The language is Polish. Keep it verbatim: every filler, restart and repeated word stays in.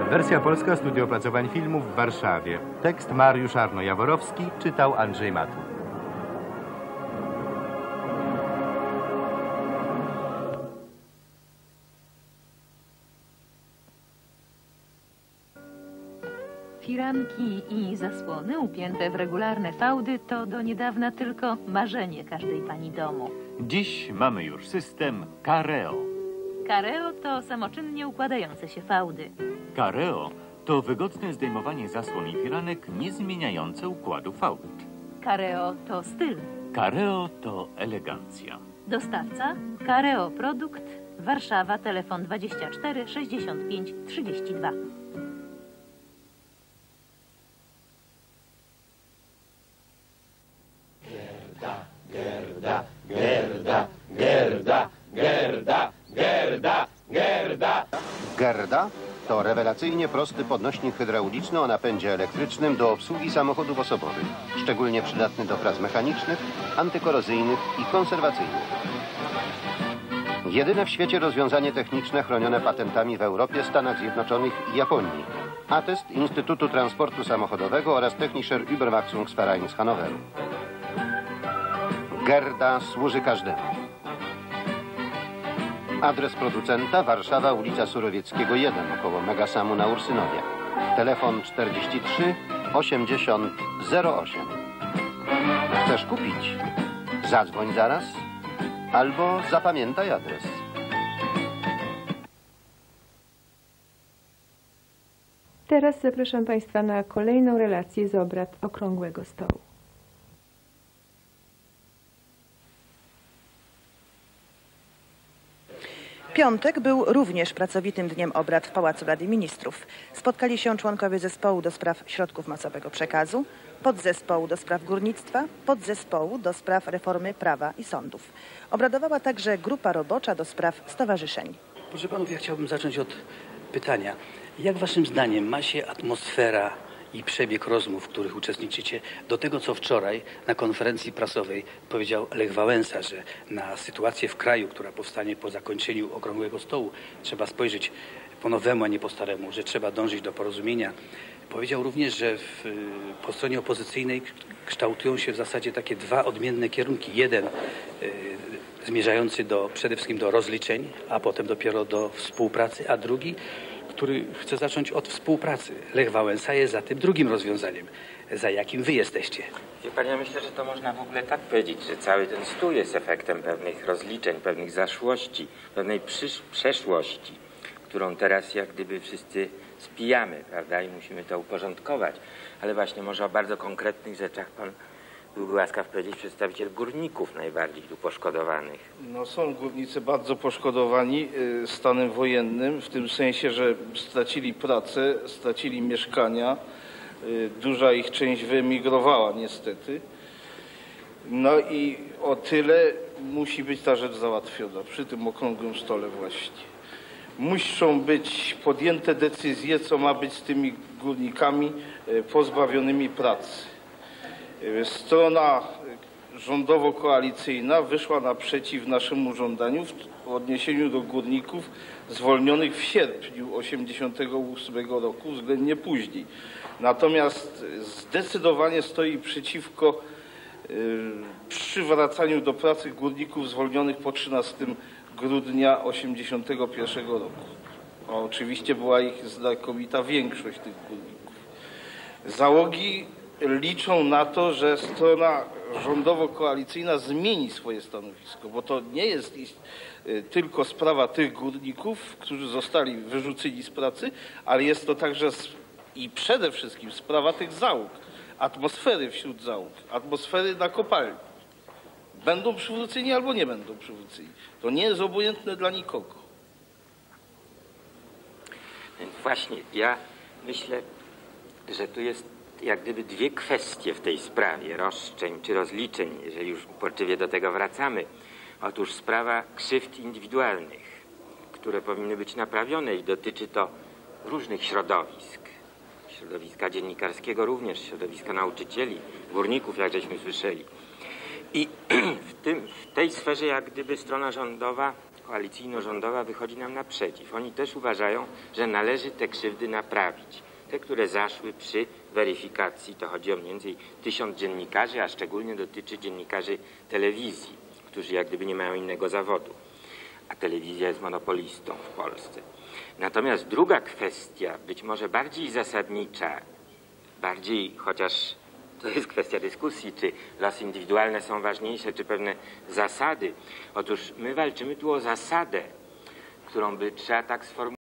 Wersja polska, Studio Opracowań Filmów w Warszawie. Tekst Mariusz Arno-Jaworowski, czytał Andrzej Matu. Firanki i zasłony upięte w regularne fałdy to do niedawna tylko marzenie każdej pani domu. Dziś mamy już system Careo. Careo to samoczynnie układające się fałdy. Careo to wygodne zdejmowanie zasłon i firanek nie zmieniające układu fałd. Careo to styl. Careo to elegancja. Dostawca Careo Produkt, Warszawa, telefon dwadzieścia cztery sześćdziesiąt pięć trzydzieści dwa. Gerda, Gerda, Gerda, Gerda, Gerda, Gerda. Gerda to rewelacyjnie prosty podnośnik hydrauliczny o napędzie elektrycznym do obsługi samochodów osobowych, szczególnie przydatny do prac mechanicznych, antykorozyjnych i konserwacyjnych. Jedyne w świecie rozwiązanie techniczne chronione patentami w Europie, Stanach Zjednoczonych i Japonii. Atest Instytutu Transportu Samochodowego oraz Technischer Überwachungsverein z Hanoweru. Gerda służy każdemu. Adres producenta: Warszawa, ulica Surowieckiego jeden, koło Megasamu na Ursynowie. Telefon czterdzieści trzy osiemdziesiąt zero osiem. Chcesz kupić? Zadzwoń zaraz albo zapamiętaj adres. Teraz zapraszam Państwa na kolejną relację z obrad Okrągłego Stołu. Piątek był również pracowitym dniem obrad w Pałacu Rady Ministrów. Spotkali się członkowie zespołu do spraw środków masowego przekazu, podzespołu do spraw górnictwa, podzespołu do spraw reformy prawa i sądów. Obradowała także grupa robocza do spraw stowarzyszeń. Proszę panów, ja chciałbym zacząć od pytania. Jak waszym zdaniem ma się atmosfera i przebieg rozmów, w których uczestniczycie, do tego, co wczoraj na konferencji prasowej powiedział Lech Wałęsa, że na sytuację w kraju, która powstanie po zakończeniu Okrągłego Stołu, trzeba spojrzeć po nowemu, a nie po staremu, że trzeba dążyć do porozumienia. Powiedział również, że w, po stronie opozycyjnej kształtują się w zasadzie takie dwa odmienne kierunki. Jeden y, zmierzający do, przede wszystkim do rozliczeń, a potem dopiero do współpracy, a drugi, który chce zacząć od współpracy. Lech Wałęsa jest za tym drugim rozwiązaniem. Za jakim wy jesteście? Wie pan, ja myślę, że to można w ogóle tak powiedzieć, że cały ten stół jest efektem pewnych rozliczeń, pewnych zaszłości, pewnej przysz- przeszłości, którą teraz jak gdyby wszyscy spijamy, prawda, i musimy to uporządkować. Ale właśnie może o bardzo konkretnych rzeczach pan byłby łaskaw powiedzieć, przedstawiciel górników najbardziej tu poszkodowanych. No, są górnicy bardzo poszkodowani stanem wojennym, w tym sensie, że stracili pracę, stracili mieszkania, duża ich część wyemigrowała niestety. No i o tyle musi być ta rzecz załatwiona przy tym okrągłym stole właśnie. Muszą być podjęte decyzje, co ma być z tymi górnikami pozbawionymi pracy. Strona rządowo-koalicyjna wyszła naprzeciw naszemu żądaniu w odniesieniu do górników zwolnionych w sierpniu osiemdziesiątego ósmego roku, względnie później. Natomiast zdecydowanie stoi przeciwko y, przywracaniu do pracy górników zwolnionych po trzynastego grudnia osiemdziesiątego pierwszego roku. A oczywiście była ich znakomita większość tych górników. Załogi liczą na to, że strona rządowo-koalicyjna zmieni swoje stanowisko, bo to nie jest tylko sprawa tych górników, którzy zostali wyrzuceni z pracy, ale jest to także i przede wszystkim sprawa tych załóg, atmosfery wśród załóg, atmosfery na kopalni. Będą przywróceni albo nie będą przywróceni. To nie jest obojętne dla nikogo. Więc właśnie ja myślę, że tu jest jak gdyby dwie kwestie w tej sprawie roszczeń czy rozliczeń, jeżeli już uporczywie do tego wracamy. Otóż sprawa krzywd indywidualnych, które powinny być naprawione i dotyczy to różnych środowisk. Środowiska dziennikarskiego również, środowiska nauczycieli, górników, jak żeśmy słyszeli. I w, tym, w tej sferze jak gdyby strona rządowa koalicyjno-rządowa wychodzi nam naprzeciw. Oni też uważają, że należy te krzywdy naprawić. Te, które zaszły przy weryfikacji, to chodzi o mniej więcej tysiąc dziennikarzy, a szczególnie dotyczy dziennikarzy telewizji, którzy jak gdyby nie mają innego zawodu, a telewizja jest monopolistą w Polsce. Natomiast druga kwestia, być może bardziej zasadnicza, bardziej, chociaż to jest kwestia dyskusji, czy losy indywidualne są ważniejsze, czy pewne zasady. Otóż my walczymy tu o zasadę, którą by trzeba tak sformułować.